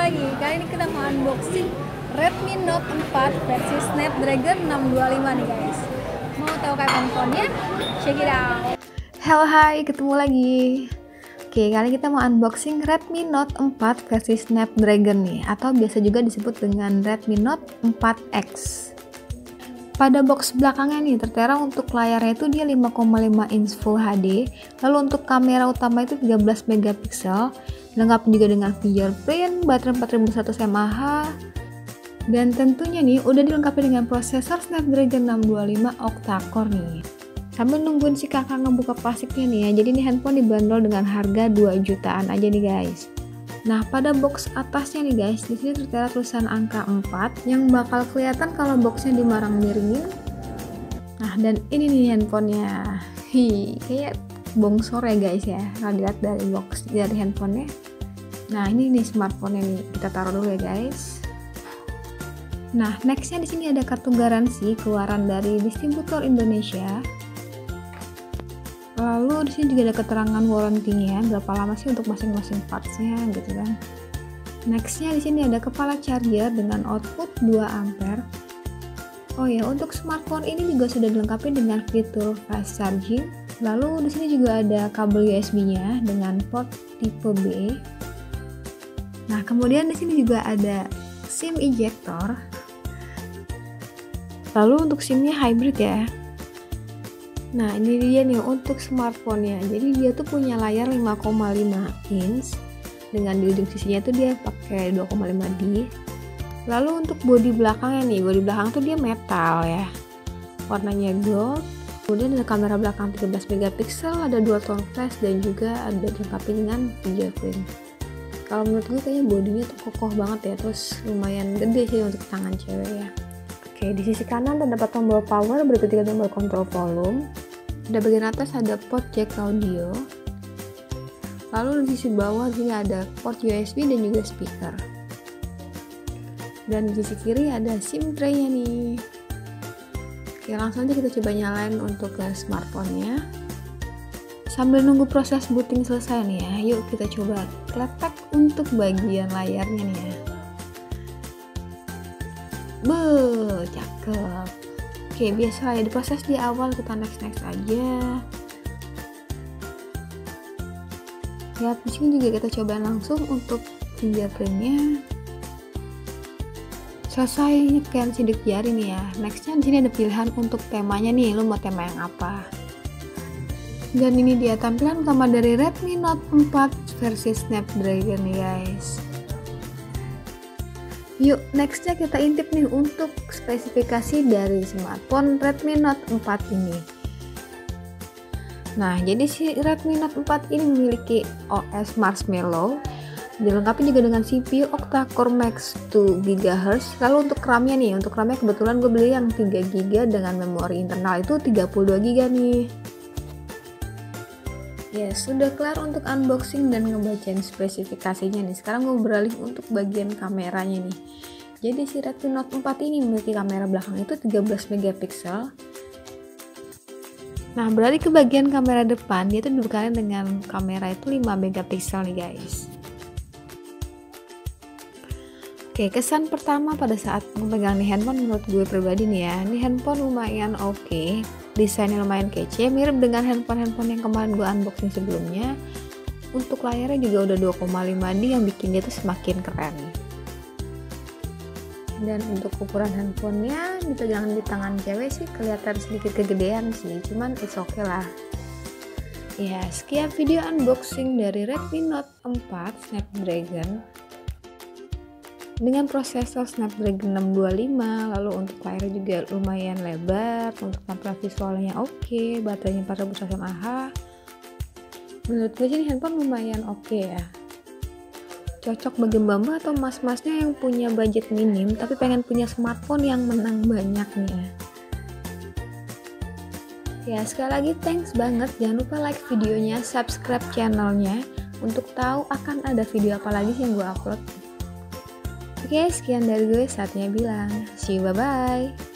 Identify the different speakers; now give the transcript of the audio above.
Speaker 1: lagi. Kali ini kita mau unboxing Redmi Note 4 versi Snapdragon 625 nih guys. Mau tahu kayak handphonenya? Check it out. Hello, hai, ketemu lagi. Oke, kali ini kita mau unboxing Redmi Note 4 versi Snapdragon nih, atau biasa juga disebut dengan Redmi Note 4X. Pada box belakangnya nih tertera untuk layarnya itu dia 5,5 inch Full HD, lalu untuk kamera utama itu 13 megapiksel, lengkap juga dengan fingerprint, baterai 4100 mAh, dan tentunya nih udah dilengkapi dengan prosesor Snapdragon 625 octa-core nih. Sambil nungguin si kakak ngebuka plastiknya nih ya, jadi ini handphone dibanderol dengan harga 2 jutaan aja nih guys. Nah, pada box atasnya nih guys, di sini tertera tulisan angka 4 yang bakal kelihatan kalau boxnya dimarang miringin. Nah, dan ini nih handphonenya. Kayak bongsor ya guys ya, kalau dilihat dari box dari handphonenya. Nah, ini nih smartphone-nya nih, kita taruh dulu ya guys. Nah, nextnya di sini ada kartu garansi keluaran dari distributor Indonesia. Lalu di sini juga ada keterangan warranty-nya, berapa lama sih untuk masing-masing parts-nya gitu kan. Nextnya di sini ada kepala charger dengan output 2 ampere. Oh ya, untuk smartphone ini juga sudah dilengkapi dengan fitur fast charging. Lalu di sini juga ada kabel USB-nya dengan port tipe B. Nah, kemudian di sini juga ada SIM ejector. Lalu untuk SIM-nya hybrid ya. Nah, ini dia nih untuk smartphone-nya. Jadi dia tuh punya layar 5,5 inch dengan di ujung sisinya tuh dia pakai 2,5D. Lalu untuk bodi belakangnya nih, bodi belakang tuh dia metal ya. Warnanya gold. Kemudian ada kamera belakang 13 megapiksel, ada dual tone flash dan juga ada dilengkapi dengan fingerprint. Kalau menurut gue kayaknya bodinya tuh kokoh banget ya, terus lumayan gede sih untuk tangan cewek ya. Oke, di sisi kanan terdapat tombol power, berikut juga tombol kontrol volume. Di bagian atas ada port jack audio. Lalu di sisi bawah sini ada port USB dan juga speaker. Dan di sisi kiri ada SIM tray-nya nih. Oke, langsung aja kita coba nyalain untuk ke smartphone-nya. Sambil nunggu proses booting selesai nih ya, yuk kita coba letak untuk bagian layarnya nih ya. Cakep. Oke, biasa ya diproses di awal, kita next aja. Ya, di sini juga kita coba langsung untuk fingerprintnya. Selesai nyekan sidik jari nih ya. Nextnya di sini ada pilihan untuk temanya nih, lo mau tema yang apa? Dan ini dia tampilan utama dari Redmi Note 4 versi Snapdragon nih guys. Yuk, nextnya kita intip nih untuk spesifikasi dari smartphone Redmi Note 4 ini. Nah, jadi si Redmi Note 4 ini memiliki OS Marshmallow, dilengkapi juga dengan CPU octa-core max 2 GHz. Lalu untuk RAM-nya nih, untuk RAM-nya kebetulan gue beli yang 3 GB dengan memori internal itu 32 GB nih. Ya, sudah kelar untuk unboxing dan ngebacain spesifikasinya nih. Sekarang gue beralih untuk bagian kameranya nih. Jadi si Redmi Note 4 ini memiliki kamera belakang itu 13 megapiksel. Nah, beralih ke bagian kamera depan, dia tuh dibekali dengan kamera itu 5 megapiksel nih guys. Oke, kesan pertama pada saat memegang nih handphone menurut gue pribadi nih ya, ini handphone lumayan oke. Desainnya lumayan kece, mirip dengan handphone yang kemarin gue unboxing sebelumnya. Untuk layarnya juga udah 2,5D yang bikin dia tuh semakin keren. Dan untuk ukuran handphonenya dipegang di tangan cewek sih kelihatan sedikit kegedean sih, cuman it's okay lah. Ya, sekian video unboxing dari Redmi Note 4 Snapdragon dengan prosesor Snapdragon 625. Lalu untuk layarnya juga lumayan lebar, untuk tampilan visualnya oke, baterainya 4100 mAh. Menurut gue ini handphone lumayan oke ya, cocok bagi mbak-mbak atau mas-masnya yang punya budget minim tapi pengen punya smartphone yang menang banyak nih ya. Ya, sekali lagi thanks banget, jangan lupa like videonya, subscribe channelnya untuk tahu akan ada video apa lagi yang gue upload. Oke, sekian dari gue, saatnya bilang see you, bye-bye.